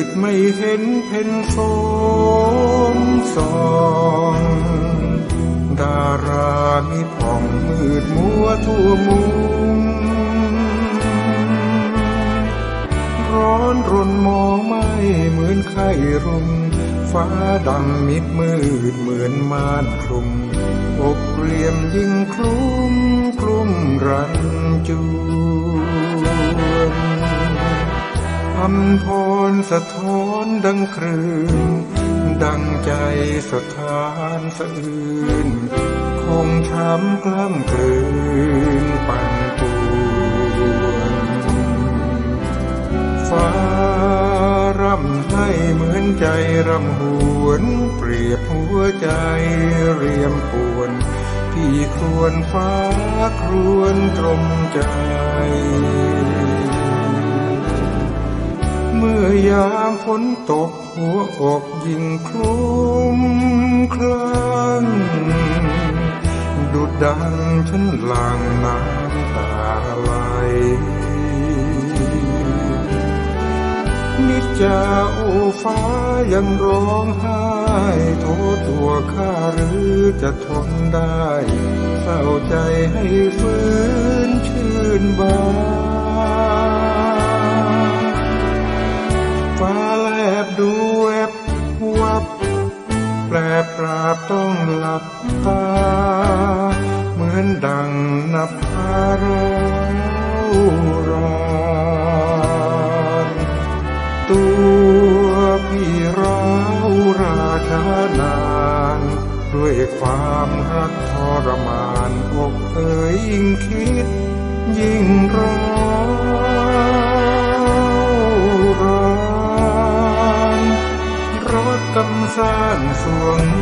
ดไม่เห็นเพ็ญโสมส่องดารามิผ่องมืดมัวทั่วมุมร้อนรนมองไม่เหมือนไข้รุมฟ้าดำมิดมืดเหมือนม่านคลุมอกเรียมยิ่งคลุ้มกลุ้มรันจวนอำพรสะท้อนดังคลื่นดังใจสถานสะอื้นคงช้ำกล้ำกลืนปั่นป่วนฟ้ารำให้เหมือนใจรำหวนเปรียบหัวใจเรียมปวนพี่ครวญฟ้าครวญตรมใจเมื่อยามฝนตกหัวอกยิ่งคลุ้มคลั่งดุจดังฉันหลั่งน้ำตาไหลนิจจาโอ้ฟ้ายังร้องไห้โทษตัวข้าหรือจะทนได้เศร้าใจให้ฟื้นชื่นบานฟ้าแลบดูแวบวับแปรปราบต้องหลับตาเหมือนดังนับพาร้าวรานตัวพี่ร้าวราชานานด้วยความรักทรมานอกเอ่ยยิ่งคิดยิ่งร้าวรานรถกำสานสวง